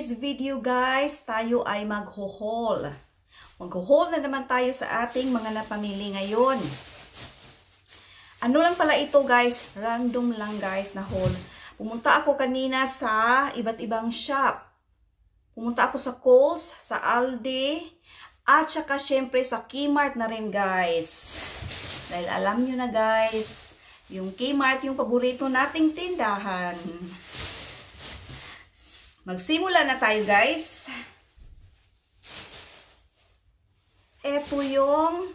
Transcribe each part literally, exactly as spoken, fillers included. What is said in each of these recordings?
today's video guys, tayo ay mag-haul. Mag-haul na naman tayo sa ating mga napamili ngayon. Ano lang pala ito guys, random lang guys na haul. Pumunta ako kanina sa iba't ibang shop. Pumunta ako sa Kohl's, sa Aldi, at saka syempre sa Kmart na rin guys. Dahil alam nyo na guys, yung Kmart yung paborito nating tindahan. Magsimula na tayo guys. Ito yung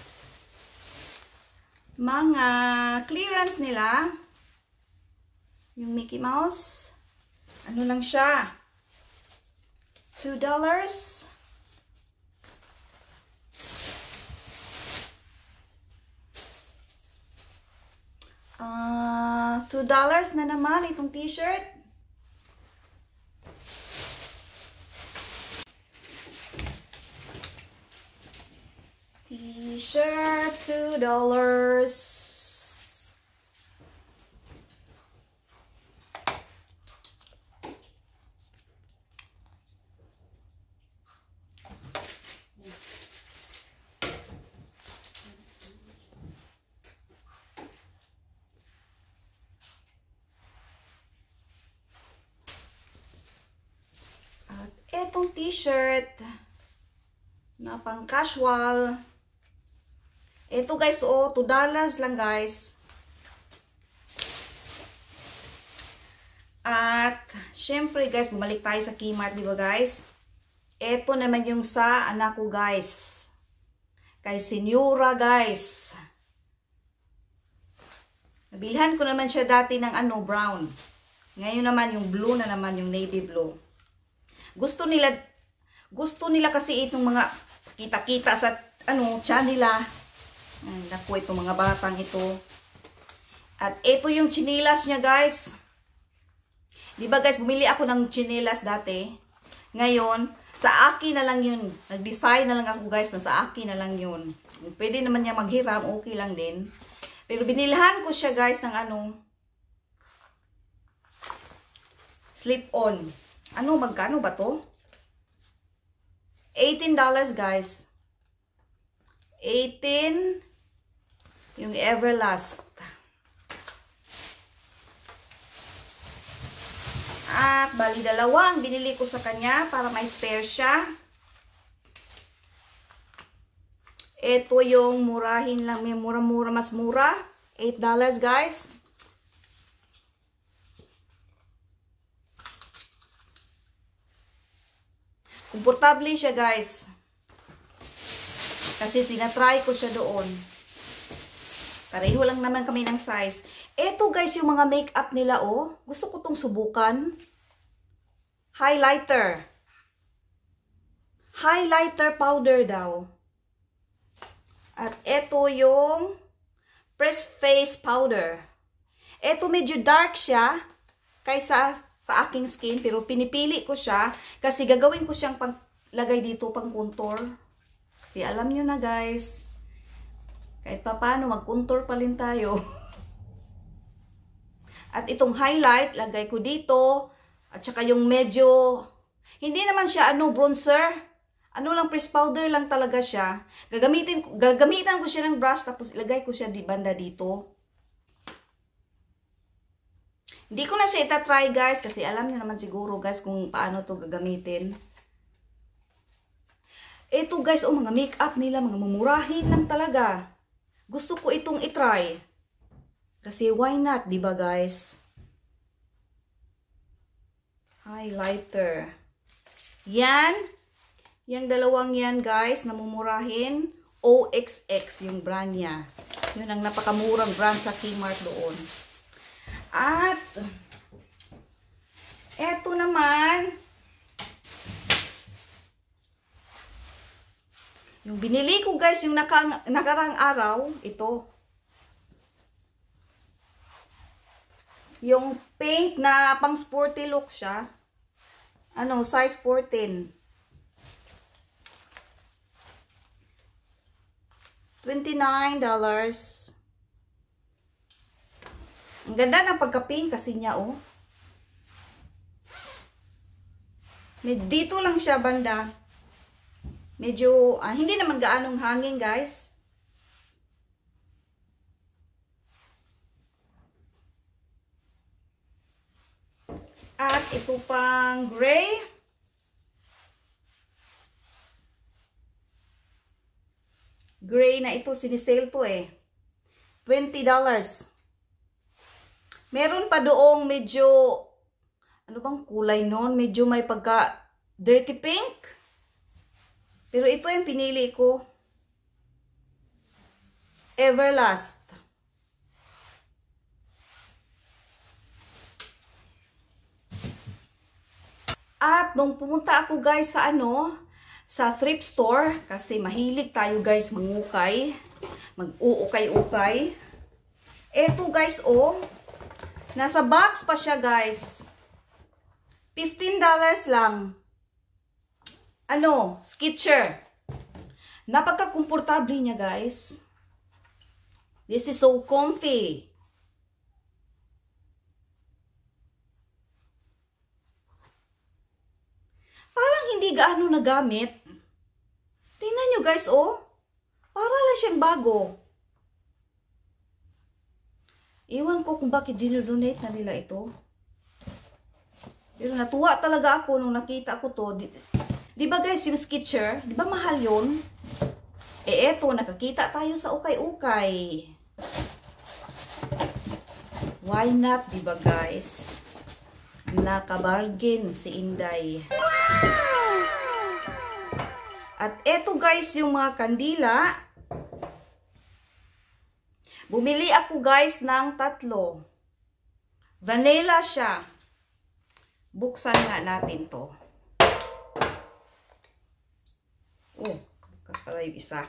mga clearance nila. Yung Mickey Mouse. Ano lang siya? two dollars. Uh, two dollars na naman itong t-shirt. T-shirt, two dollars. At etong t-shirt na pang casual. Ito guys, oh, two dollars lang guys. At, syempre guys, bumalik tayo sa Kmart, di ba guys? Ito naman yung sa anak ko guys. Kay Senyora guys. Nabilhan ko naman siya dati ng ano, brown. Ngayon naman yung blue na naman, yung navy blue. Gusto nila, gusto nila kasi itong mga kita-kita sa ano, tiyan nila. Ay, naku, itong mga batang ito. At ito yung chinilas niya, guys. Diba, guys, bumili ako ng chinilas dati. Ngayon, sa akin na lang yun. Nag-design na lang ako, guys, na sa akin na lang yun. Pwede naman niya maghiram, okay lang din. Pero binilhan ko siya, guys, ng ano, slip-on. Ano, magkano ba to? eighteen dollars, guys. eighteen yung Everlast. At bali dalawa ang binili ko sa kanya para may spare siya. Ito yung murahin lang, may mura-mura, mas mura. eight dollars guys. Komportable siya guys. Kasi tinatry ko siya doon. Pareho lang naman kami ng size. Eto guys, yung mga makeup nila, oh. Gusto ko tong subukan. Highlighter. Highlighter powder daw. At eto yung press face powder. Eto medyo dark siya kaysa sa aking skin. Pero pinipili ko siya kasi gagawin ko siyang lagay dito pang contour. Kasi alam nyo na guys, kahit pa paano mag-contour pa rin tayo. At itong highlight, lagay ko dito. At saka yung medyo, hindi naman siya ano, bronzer. Ano lang, press powder lang talaga siya. Gagamitin, gagamitan ko siya ng brush, tapos ilagay ko siya di banda dito. Hindi ko na siya itatry guys, kasi alam niyo naman siguro guys kung paano to gagamitin. Ito guys, oh, mga makeup nila, mga mumurahin lang talaga. Gusto ko itong itry. Kasi why not, di ba guys? Highlighter. Yan. Yang dalawang yan guys, na mumurahin. O X X yung brand niya. Yun ang napakamurang brand sa Kmart doon. At eto naman, yung binili ko guys, yung naka, nakarang araw, ito. Yung pink na pang sporty look siya. Ano, size fourteen. twenty-nine dollars. Ang ganda ng pagka-pink kasi niya, oh. Med dito lang siya banda. Medyo, ah, hindi naman gaanong hangin, guys. At ito pang gray. Gray na ito, sinisale to eh. twenty dollars. Meron pa doong medyo, ano bang kulay nun? Medyo may pagka dirty pink. Pero ito yung pinili ko. Everlast. At nung pumunta ako guys sa ano, sa thrift store, kasi mahilig tayo guys mangukay, mag-uukay-ukay. Eto guys oh, nasa box pa siya guys. fifteen dollars lang. Ano, Skechers. Napaka-komportable niya guys. This is so comfy. Parang hindi gaano nagamit. Tingnan nyo guys, oh. Para lang siyang bago. Iwan ko kung bakit dinodonate na nila ito. Pero natuwa talaga ako nung nakita ko to. Di, di ba guys, yung Skechers, di ba mahal yun? Eh eto, nakakita tayo sa ukay-ukay. Why not, di ba guys? Nakabargain si Inday. At eto guys, yung mga kandila. Bumili ako guys ng tatlo. Vanilla siya. Buksan nga natin to. Oh, kasi pala yung isa.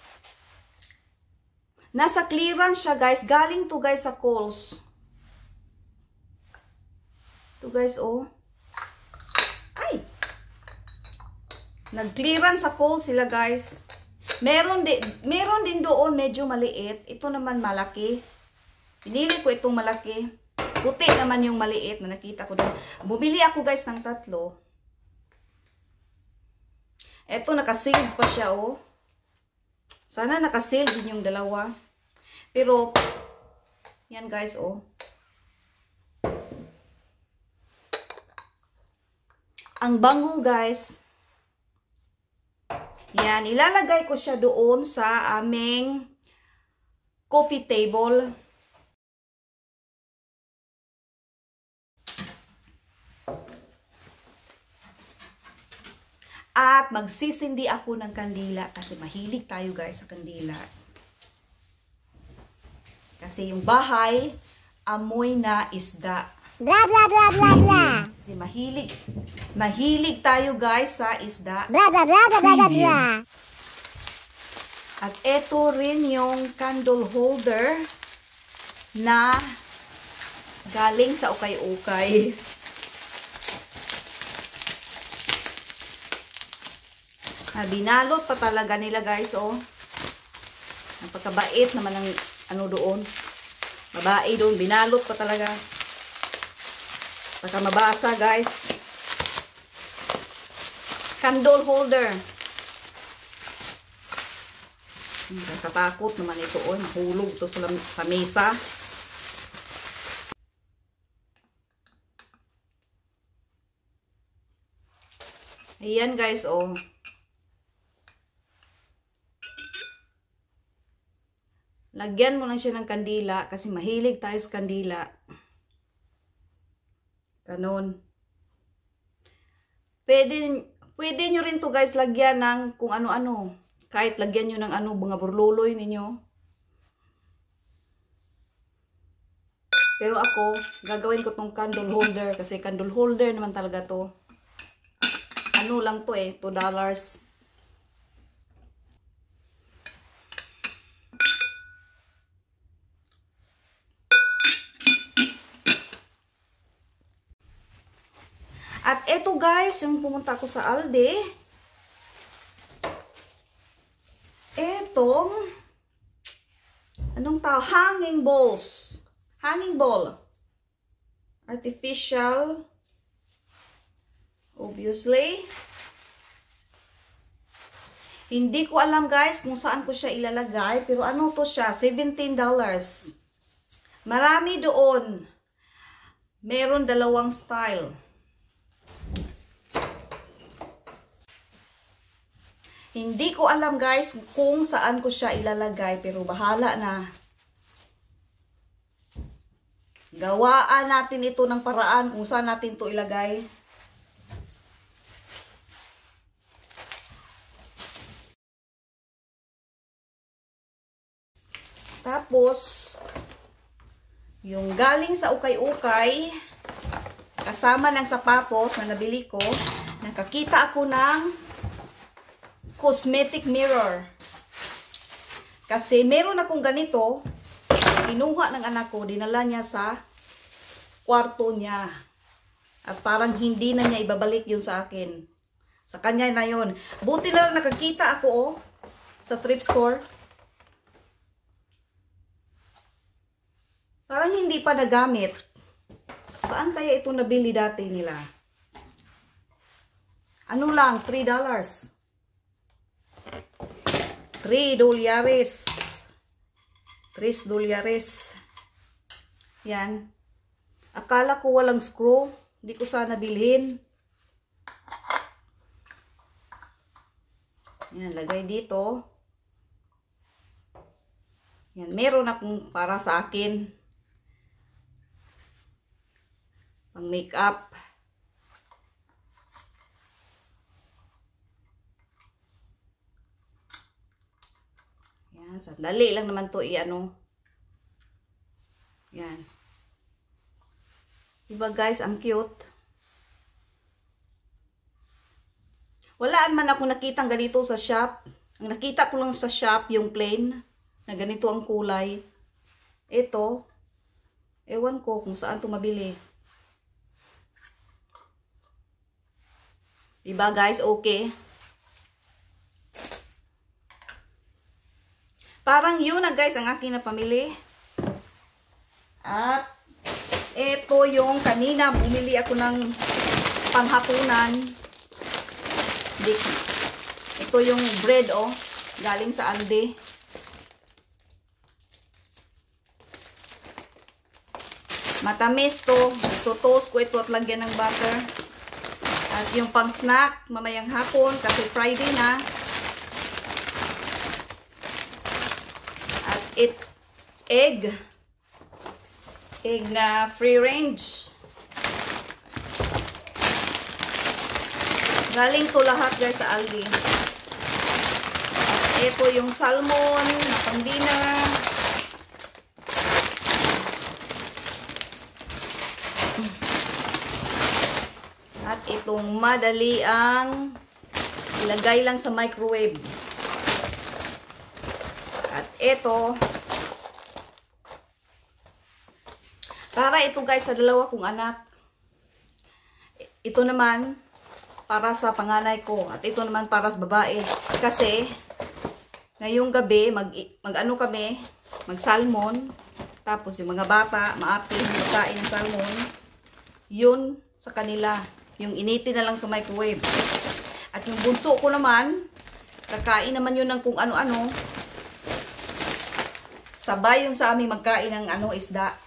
Nasa clearance siya guys. Galing to guys sa Kohl's. Ito guys, oh. Ay! Nag-clearance sa Kohl's sila guys. Meron din, meron din doon medyo maliit. Ito naman malaki. Pinili ko itong malaki. Puti naman yung maliit na nakita ko doon. Bumili ako guys ng tatlo. Ito nakasealed pa siya, oh. Sana nakasealed din yung dalawa. Pero, yan guys, oh. Ang bango guys. Yan, ilalagay ko siya doon sa aming coffee table. At magsisindi ako ng kandila kasi mahilig tayo guys sa kandila. Kasi yung bahay, amoy na isda. Blah, blah, blah, blah, blah. Kasi mahilig, mahilig tayo guys sa isda. Blah, blah, blah, blah, blah, blah. At eto rin yung candle holder na galing sa ukay-ukay. Ah, binalot pa talaga nila guys, oh. Napakabait naman ng ano doon. Babae doon, binalot pa talaga. Baka mabasa guys. Candle holder. Nakatakot naman ito, oh. Mahulog to sa, sa mesa. Ayan guys, oh. Lagyan mo lang siya ng kandila kasi mahilig tayo sa kandila. Ganon. Pwede, pwede nyo rin to guys lagyan ng kung ano-ano. Kahit lagyan nyo ng ano, mga burluloy ninyo. Pero ako, gagawin ko tong candle holder kasi candle holder naman talaga to. Ano lang to eh, two dollars. At eto guys, yung pumunta ako sa Aldi. Etong, anong tawag? Hanging balls. Hanging ball. Artificial. Obviously. Hindi ko alam guys kung saan ko siya ilalagay. Pero ano to siya? seventeen dollars. Marami doon. Meron dalawang style. Hindi ko alam guys kung saan ko siya ilalagay. Pero bahala na. Gawaan natin ito ng paraan kung saan natin to ilagay. Tapos, yung galing sa ukay-ukay, kasama ng sapatos na nabili ko, nakakita ako ng cosmetic mirror. Kasi meron akong ganito, kinuha ng anak ko, dinala niya sa kwarto niya. At parang hindi na niya ibabalik yun sa akin. Sa kanya na yun. Buti na lang nakakita ako oh, sa thrift store. Parang hindi pa nagamit. Saan kaya ito nabili dati nila? Ano lang, three dollars. three dolyares. three dolyares. Yan. Akala ko walang screw. Hindi ko sana bilhin. Yan, lagay dito. Yan, meron akong para sa akin. Pang makeup. Yan, sandali lang naman to i-ano. Yan. Diba guys, ang cute. Walaan man ako nakitang ganito sa shop. Ang nakita ko lang sa shop, yung plain, na ganito ang kulay. Ito, ewan ko kung saan ito mabili. Diba guys, okay. Parang yun na guys ang aking napamili. At ito yung kanina bumili ako ng panghapunan. Ito yung bread oh, galing sa Aldi. Matamis to. Ito-toast ko ito at lagyan ng butter. At yung pang snack mamayang hapon kasi Friday na. At it egg. Egg na free range. Galing to lahat guys sa Aldi. At ito yung salmon na pang dinner. At itong madali ang ilagay lang sa microwave. At ito, para ito guys sa dalawa kong anak. Ito naman para sa panganay ko. At ito naman para sa babae. Kasi ngayong gabi mag, mag ano kami, mag salmon. Tapos yung mga bata maaapil ng pagkain ng salmon. Yun sa kanila. Yung initin na lang sa microwave. At yung bunso ko naman, kakain naman yun ng kung ano-ano. Sabay yung sa aming magkain ng ano, isda.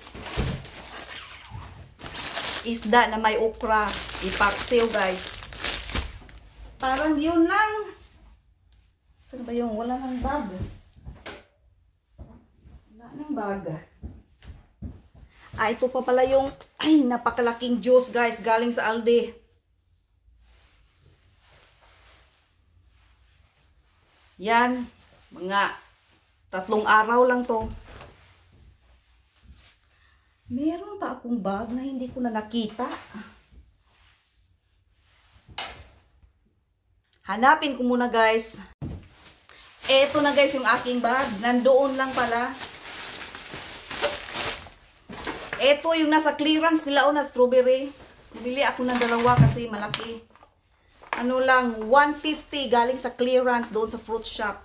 Isda na may okra. Ipaksiw guys. Parang yun lang. Saan ba yung wala ng bag? Wala ng bag. Ah, ito pa pala yung, ay, napakalaking juice guys, galing sa Aldi. Yan, mga tatlong araw lang to. Meron pa akong bag na hindi ko na nakita. Hanapin ko muna guys. Eto na guys yung aking bag, nandoon lang pala. Ito yung nasa clearance nila o na strawberry. Bili ako ng dalawa kasi malaki. Ano lang, one fifty galing sa clearance doon sa fruit shop.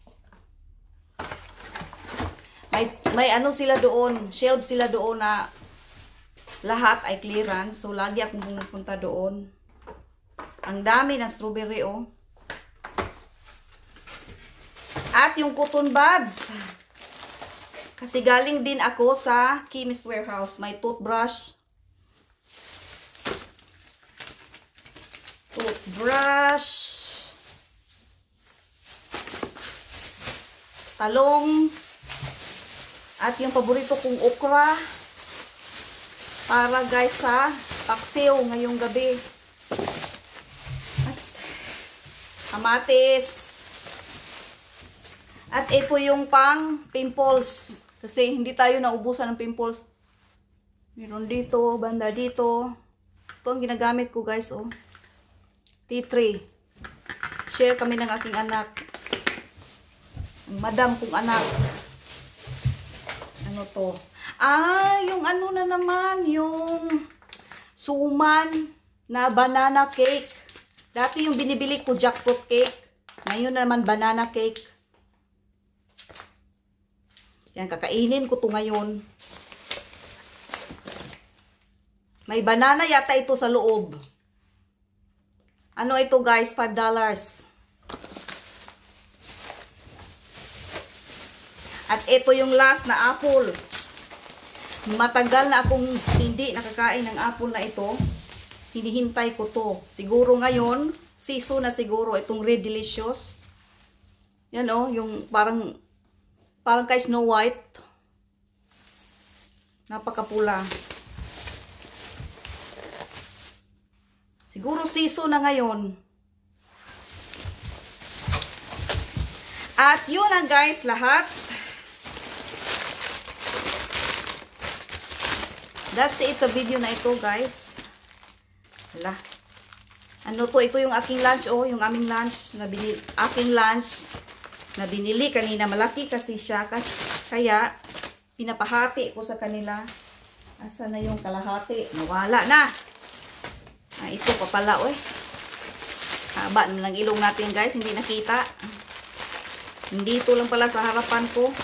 May, may ano sila doon, shelf sila doon na lahat ay clearance. So, lagi akong pumunta doon. Ang dami ng strawberry, oh. At yung cotton buds. Kasi galing din ako sa Chemist Warehouse. May toothbrush. Toothbrush. Talong. At yung paborito kong okra. Para guys sa paksiw ngayong gabi. At kamatis. At ito yung pang pimples. Kasi hindi tayo naubusan ng pimples. Meron dito, banda dito. Ito ang ginagamit ko guys, oh. Tea tree. Share kami ng aking anak. Ang madam kong anak. Ano to? Ah, yung ano na naman, yung suman na banana cake. Dati yung binibili ko jackfruit cake. Ngayon naman banana cake. Yan, kakainin ko to ngayon. May banana yata ito sa loob. Ano ito guys? five dollars. At ito yung last na apple. Matagal na akong hindi nakakain ng apple na ito. Hinihintay ko to. Siguro ngayon, season na siguro itong Red Delicious. Yan oh, yung parang parang kay Snow White. Napakapula. Siguro season na ngayon. At yun na guys, lahat. That's it sa video na ito guys. Hala. Ano to? Ito yung aking lunch, oh. Yung aming lunch. Na binili, aking lunch. Na binili kanina. Malaki kasi siya. Kaya, pinapahati ko sa kanila. Asa na yung kalahati? Nawala na. Ah, ito pa pala, oh. Haba na lang ilong natin, guys. Hindi nakita. Hindi ito lang pala sa harapan ko.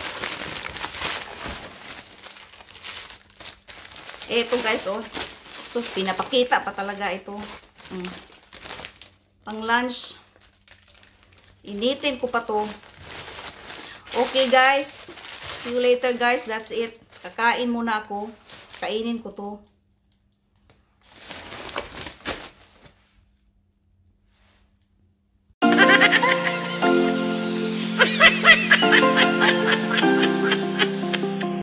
Ito, guys, oh. So, pinapakita pa talaga ito. Hmm. Pang lunch. Initin ko pa to. Okay guys, see you later guys, that's it. Kakain muna ako. Kainin ko to.